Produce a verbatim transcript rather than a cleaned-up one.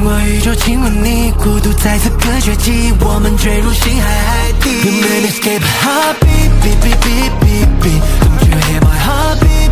过宇宙亲吻你，孤独再次隔绝记忆，我们坠入星海海底。 You made me escape a heartbeat, beat beat beat beat beat. Don't you hear my heartbeat?